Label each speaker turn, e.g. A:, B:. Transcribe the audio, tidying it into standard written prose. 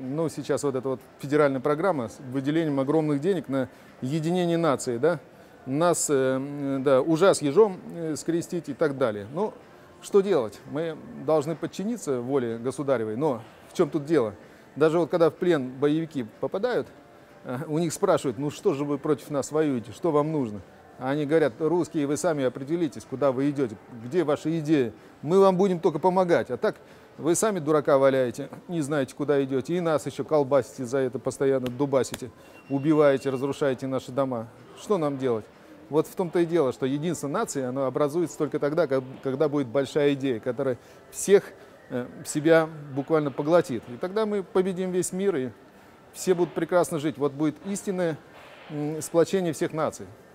A: ну, сейчас вот эта вот федеральная программа с выделением огромных денег на единение нации, да, нас, да, ужа с ежом скрестить и так далее. Ну, что делать? Мы должны подчиниться воле государевой, но в чем тут дело? Даже вот когда в плен боевики попадают, у них спрашивают, ну что же вы против нас воюете, что вам нужно? А они говорят, русские, вы сами определитесь, куда вы идете, где ваши идеи, мы вам будем только помогать, а так вы сами дурака валяете, не знаете, куда идете, и нас еще колбасите за это, постоянно дубасите, убиваете, разрушаете наши дома. Что нам делать? Вот в том-то и дело, что единство нации, оно образуется только тогда, когда будет большая идея, которая всех себя буквально поглотит. И тогда мы победим весь мир, и все будут прекрасно жить. Вот будет истинное сплочение всех наций.